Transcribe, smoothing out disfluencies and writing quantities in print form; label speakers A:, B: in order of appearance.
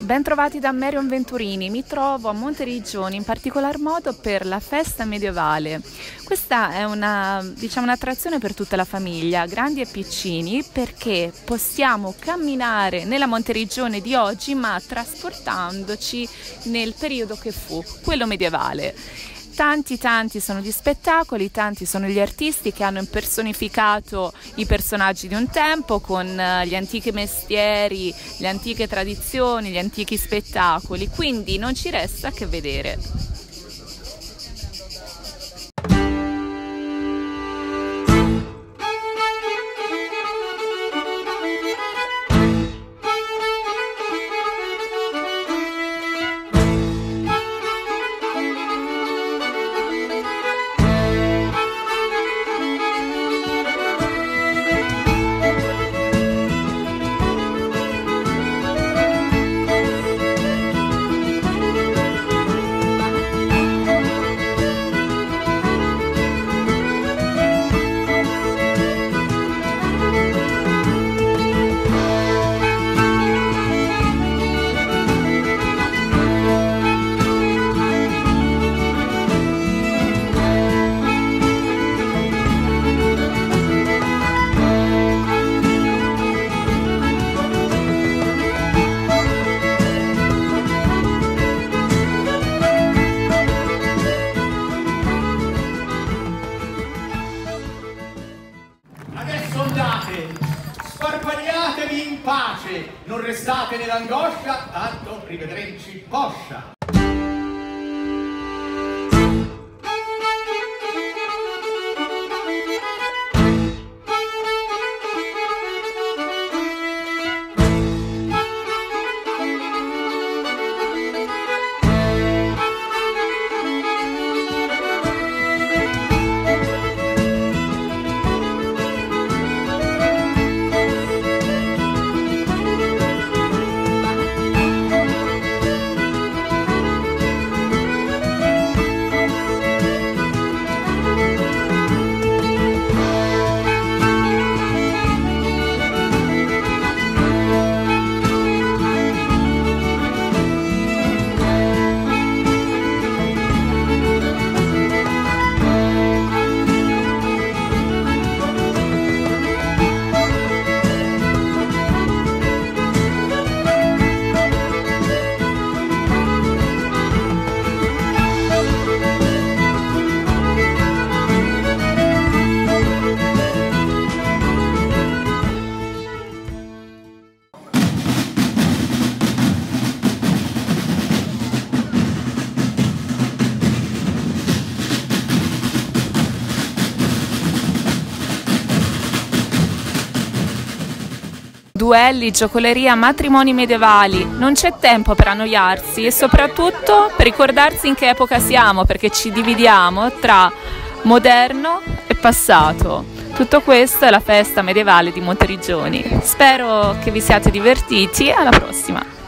A: Bentrovati da Marion Venturini, mi trovo a Monteriggioni in particolar modo per la festa medievale. Questa è un'attrazione per tutta la famiglia, grandi e piccini, perché possiamo camminare nella Monteriggioni di oggi ma trasportandoci nel periodo che fu, quello medievale. Tanti sono gli spettacoli, tanti sono gli artisti che hanno impersonificato i personaggi di un tempo con gli antichi mestieri, le antiche tradizioni, gli antichi spettacoli, quindi non ci resta che vedere.
B: Sparpagliatevi in pace, non restate nell'angoscia, tanto rivederci poscia.
A: Duelli, giocoleria, matrimoni medievali, non c'è tempo per annoiarsi e soprattutto per ricordarsi in che epoca siamo, perché ci dividiamo tra moderno e passato. Tutto questo è la festa medievale di Monteriggioni. Spero che vi siate divertiti, alla prossima!